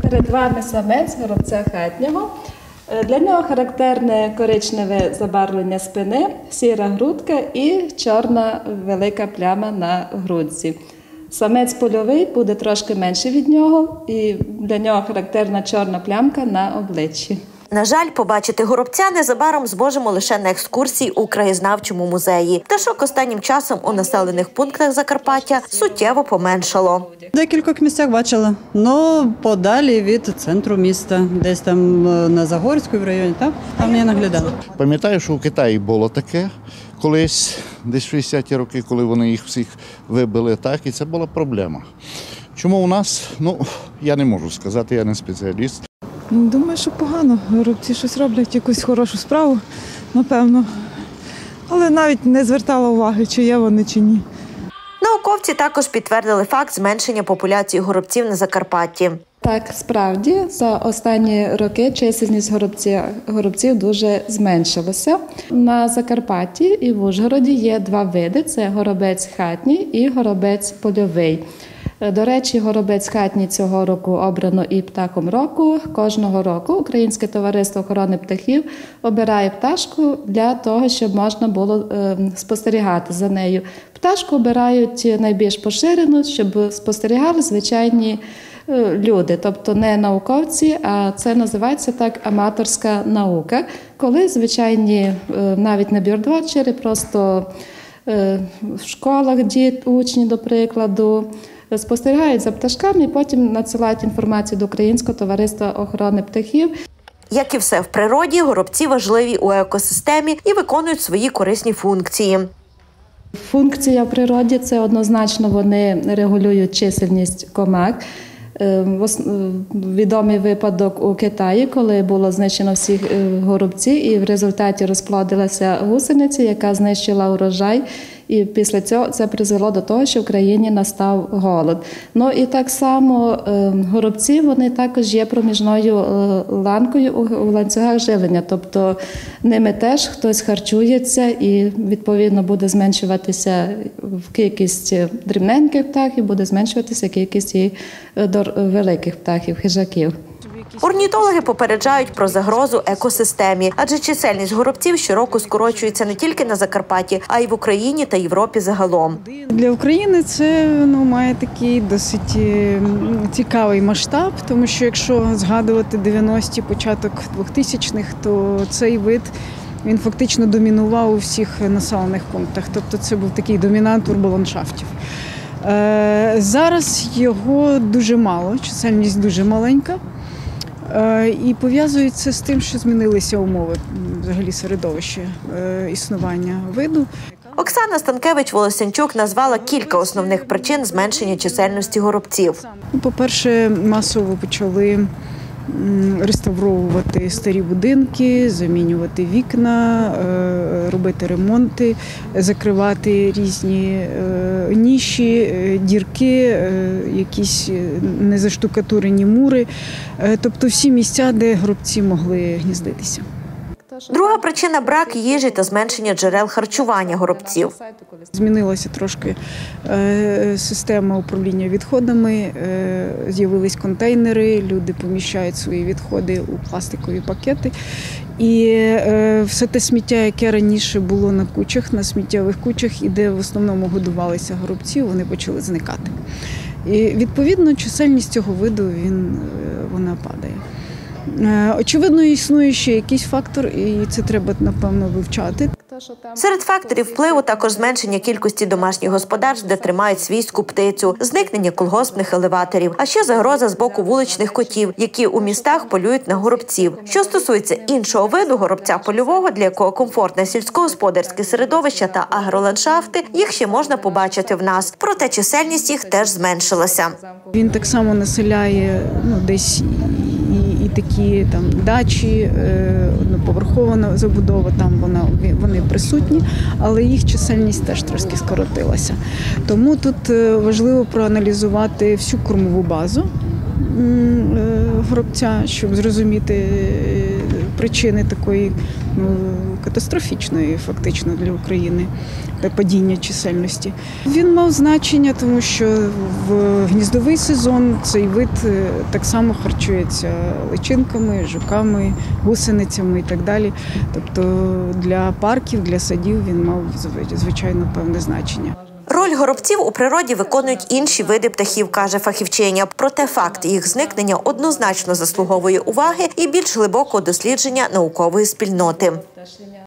Перед вами самець горобця хатнього. Для нього характерне коричневе забарвлення спини, сіра грудка і чорна велика пляма на грудці. Самець польовий буде трошки менший від нього, і для нього характерна чорна плямка на обличчі. На жаль, побачити горобця незабаром зможемо лише на екскурсії у краєзнавчому музеї. Пташок останнім часом у населених пунктах Закарпаття суттєво поменшало. В декількох місцях бачила, але подалі від центру міста, десь там на Загорську в районі, там я наглядала. Пам'ятаю, що у Китаї було таке колись, десь 60-ті роки, коли вони їх всіх вибили, і це була проблема. Чому у нас? Я не можу сказати, я не спеціаліст. Думаю, що погано. Горобці щось роблять, якусь хорошу справу, напевно. Але навіть не звертала уваги, чи є вони, чи ні. Науковці також підтвердили факт зменшення популяції горобців на Закарпатті. Так, справді, за останні роки чисельність горобців дуже зменшилася. На Закарпатті і в Ужгороді є два види – це горобець хатній і горобець польовий. До речі, горобець хатній цього року обрано і птахом року. Кожного року Українське товариство охорони птахів обирає пташку для того, щоб можна було спостерігати за нею. Пташку обирають найбільш поширену, щоб спостерігали звичайні люди, тобто не науковці, а це називається так аматорська наука, коли звичайні навіть не бьордвотчери, просто в школах учні, до прикладу, спостерігають за пташками і потім надсилають інформацію до Українського товариства охорони птахів. Як і все в природі, горобці важливі у екосистемі і виконують свої корисні функції. Функція в природі – це однозначно вони регулюють чисельність комах. Відомий випадок у Китаї, коли було знищено всіх горобців і в результаті розплодилася гусениця, яка знищила урожай. І після цього це призвело до того, що в країні настав голод. І так само горобці, вони також є проміжною ланкою у ланцюгах живлення. Тобто ними теж хтось харчується і, відповідно, буде зменшуватися кількість дрібненьких птахів, буде зменшуватися кількість і великих птахів, хижаків. Орнітологи попереджають про загрозу екосистемі, адже чисельність горобців щороку скорочується не тільки на Закарпатті, а й в Україні та Європі загалом. Для України це має такий досить цікавий масштаб, тому що якщо згадувати 90-ті, початок 2000-х, то цей вид він фактично домінував у всіх населених пунктах. Тобто це був такий домінант урболандшафтів. Зараз його дуже мало, чисельність дуже маленька. І пов'язується з тим, що змінилися умови взагалі середовища існування виду. Оксана Станкевич-Волосянчук назвала кілька основних причин зменшення чисельності горобців. По-перше, масово почали реставровувати старі будинки, замінювати вікна, робити ремонти, закривати різні ніші, дірки, якісь незаштукатурені мури. Тобто всі місця, де горобці могли гніздитися. Друга причина – брак їжі та зменшення джерел харчування горобців. Змінилася трошки система управління відходами, з'явились контейнери, люди поміщають свої відходи у пластикові пакети. І все те сміття, яке раніше було на кучах, на сміттєвих кучах, і де в основному годувалися горобці, вони почали зникати. І, відповідно, чисельність цього виду вона падає. Очевидно, існує ще якийсь фактор, і це треба, напевно, вивчати. Серед факторів впливу також зменшення кількості домашніх господарств, де тримають свійську птицю, зникнення колгоспних елеваторів, а ще загроза з боку вуличних котів, які у містах полюють на горобців. Що стосується іншого виду горобця польового, для якого комфортне сільськогосподарське середовище та агроландшафти, їх ще можна побачити в нас. Проте чисельність їх теж зменшилася. Він так само населяє десь і такі дачі, одноповерхова забудова, там вони присутні, але їх чисельність теж трошки скоротилася. Тому тут важливо проаналізувати всю кормову базу горобця, щоб зрозуміти причини такої катастрофічною фактично для України падіння чисельності. Він мав значення, тому що в гніздовий сезон цей вид так само харчується личинками, жуками, гусеницями і так далі. Тобто для парків, для садів він мав, звичайно, певне значення. Роль горобців у природі виконують інші види птахів, каже фахівчиня. Проте факт їх зникнення однозначно заслуговує уваги і більш глибокого дослідження наукової спільноти.